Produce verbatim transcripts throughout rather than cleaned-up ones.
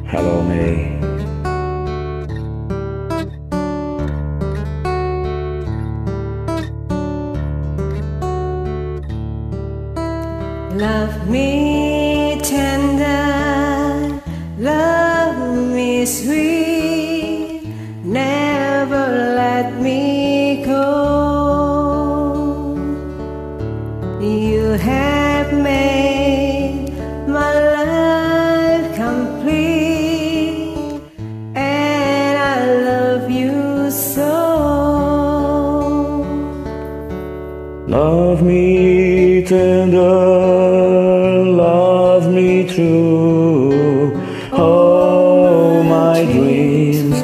Hello, Mey. Love me tender, love me sweet, never let me go. You have made my life complete, and I love you so. Love me tender, love me true, all my dreams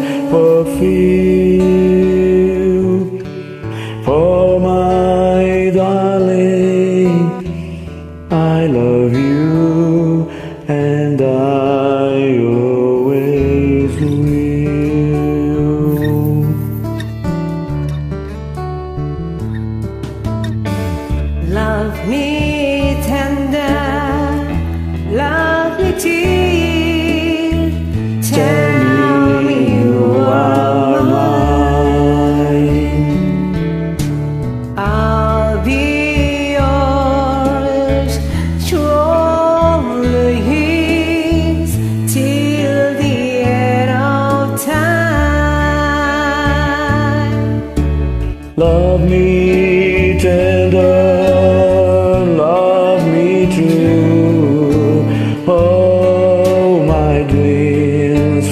fulfill. For my darling, I love you, and I always will. Love me tender, love me till, tell me you are mine. I'll be yours, truly his, till the end of time. Love me tender, love me true, all my dreams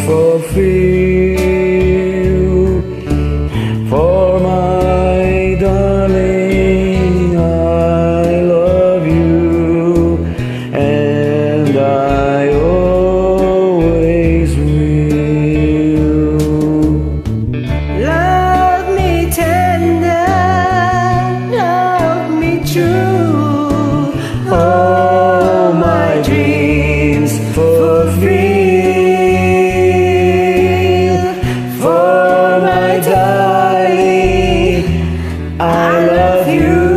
fulfill. For my darling, I love you, and I always will. Love me tender, love me true, All my dreams fulfill. For my darling, I love you.